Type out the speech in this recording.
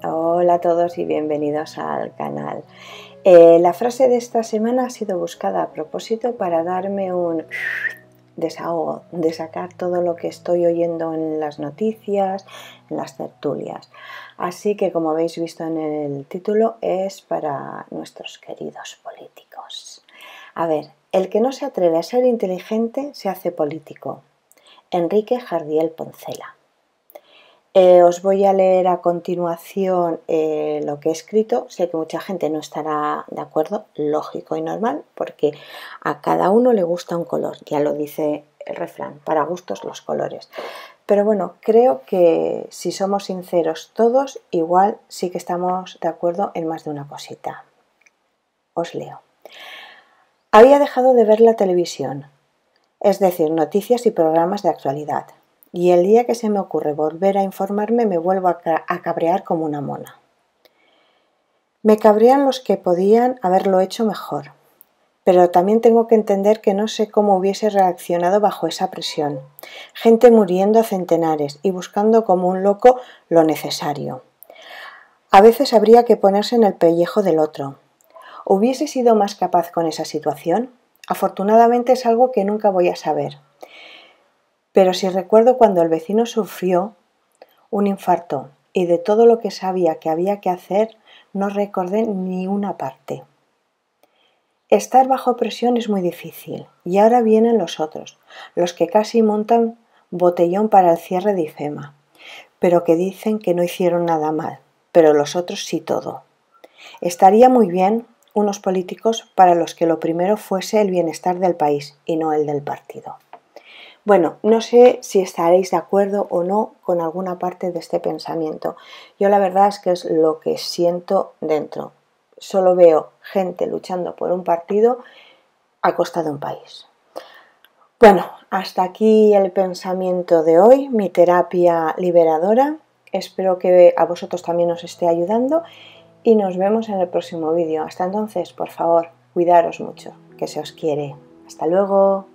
Hola a todos y bienvenidos al canal. La frase de esta semana ha sido buscada a propósito para darme un desahogo, de sacar todo lo que estoy oyendo en las noticias, en las tertulias. Así que, como habéis visto en el título, es para nuestros queridos políticos. A ver, el que no se atreve a ser inteligente se hace político. Enrique Jardiel Poncela. Os voy a leer a continuación lo que he escrito. Sé que mucha gente no estará de acuerdo, lógico y normal, porque a cada uno le gusta un color, ya lo dice el refrán, para gustos los colores. Pero bueno, creo que si somos sinceros todos, igual sí que estamos de acuerdo en más de una cosita. Os leo. Había dejado de ver la televisión, es decir, noticias y programas de actualidad. Y el día que se me ocurre volver a informarme me vuelvo a cabrear como una mona. Me cabrean los que podían haberlo hecho mejor, pero también tengo que entender que no sé cómo hubiese reaccionado bajo esa presión. Gente muriendo a centenares y buscando como un loco lo necesario. A veces habría que ponerse en el pellejo del otro. ¿Hubiese sido más capaz con esa situación? Afortunadamente es algo que nunca voy a saber. Pero si recuerdo cuando el vecino sufrió un infarto y de todo lo que sabía que había que hacer, no recordé ni una parte. Estar bajo presión es muy difícil y ahora vienen los otros, los que casi montan botellón para el cierre de IFEMA, pero que dicen que no hicieron nada mal, pero los otros sí todo. Estaría muy bien unos políticos para los que lo primero fuese el bienestar del país y no el del partido. Bueno, no sé si estaréis de acuerdo o no con alguna parte de este pensamiento. Yo la verdad es que es lo que siento dentro. Solo veo gente luchando por un partido a costa de un país. Bueno, hasta aquí el pensamiento de hoy, mi terapia liberadora. Espero que a vosotros también os esté ayudando y nos vemos en el próximo vídeo. Hasta entonces, por favor, cuidaros mucho, que se os quiere. Hasta luego.